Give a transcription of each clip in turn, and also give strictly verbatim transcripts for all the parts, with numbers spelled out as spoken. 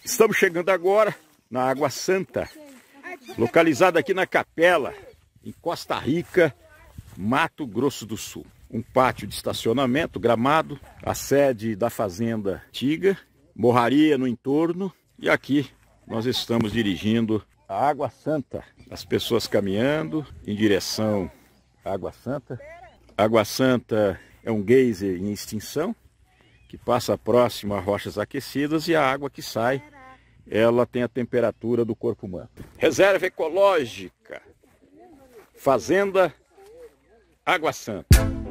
Estamos chegando agora na Água Santa, localizada aqui na Capela, em Costa Rica, Mato Grosso do Sul. Um pátio de estacionamento, gramado, a sede da fazenda antiga, morraria no entorno, e aqui nós estamos dirigindo a Água Santa. As pessoas caminhando em direção à Água Santa. A Água Santa é um geyser em extinção, que passa próximo a rochas aquecidas, e a água que sai, ela tem a temperatura do corpo humano. Reserva ecológica, Fazenda Água Santa.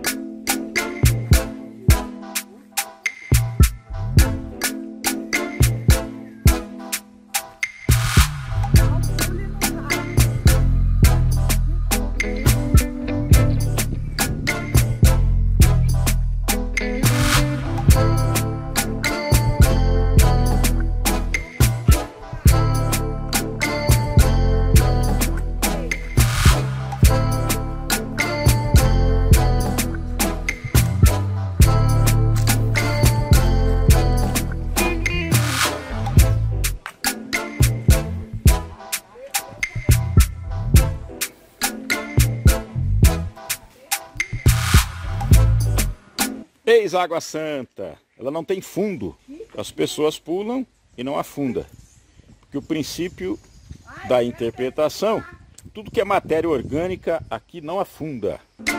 Eis a Água Santa, ela não tem fundo, as pessoas pulam e não afunda, porque o princípio da interpretação, tudo que é matéria orgânica aqui não afunda.